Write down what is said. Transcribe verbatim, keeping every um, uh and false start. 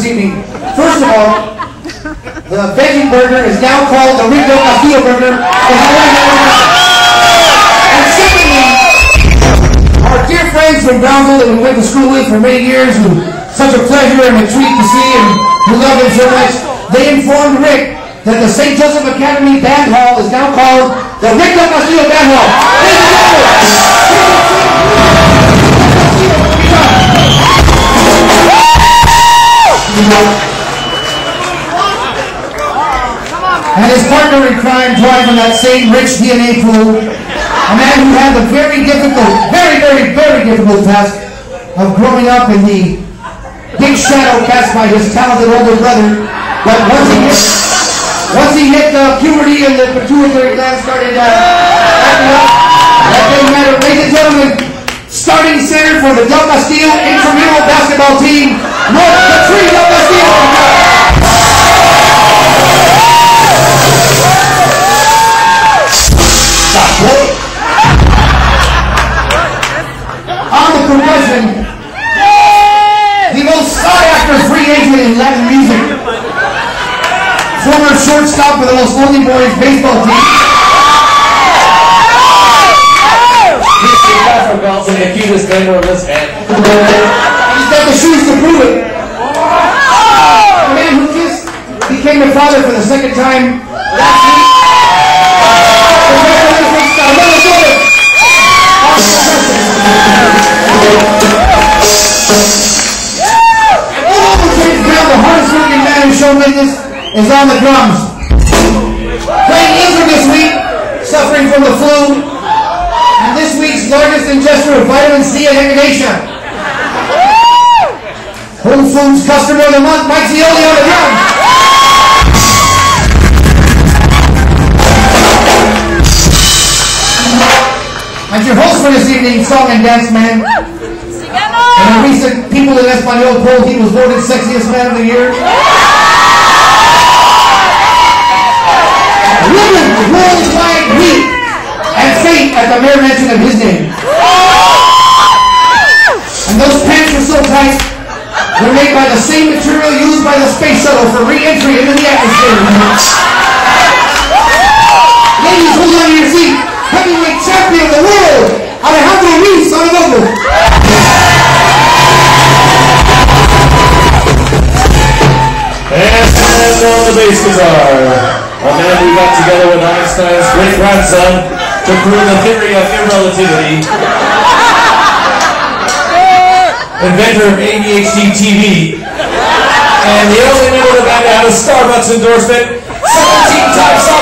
evening. First of all, the veggie burger is now called the Rico Castillo burger. And secondly, our dear friends from Brownsville that we went to school with for many years, who such a pleasure and a treat to see and who love him so much, they informed Rick that the Saint Joseph Academy Band Hall is now called the Rico Castillo Band Hall. And his partner in crime, drawing from that same rich D N A pool, a man who had the very difficult, very, very, very difficult task of growing up in the big shadow cast by his talented older brother. But once he hit, once he hit the puberty and the pituitary gland started uh, acting up, that didn't matter. Ladies and gentlemen, starting center for the Del Castillo intramural basketball team, North Patree Del Castillo. On the percussion, the most sought-after free agent in Latin music, former shortstop for the Los Lonely Boys baseball team. And the cutest thing on this head. He's got the shoes to prove it. A man who just became a father for the second time last week. The hardest working man in show business is on the drums. Playing injured this week, suffering from the flu, and this week's largest ingester of vitamin C and echinacea. Whole Foods Customer of the Month, Mike Zioli on the drums. And your host for this evening, Song and Dance Man. In a recent People in Espanol poll, he was voted Sexiest Man of the Year. Women worldwide weep and faint at the mere mention of his name. And those pants were so tight, they're made by the same material used by the space shuttle for re-entry into the atmosphere. Ladies, hold on to your seat. Heavyweight champion of the world, Alejandro Ruiz on the vocal. And on the bass guitar, a man who got together with Einstein's great grandson to prove the theory of irrelativity. Inventor of A D H D T V. And the only member of the band to have a Starbucks endorsement, seventeen times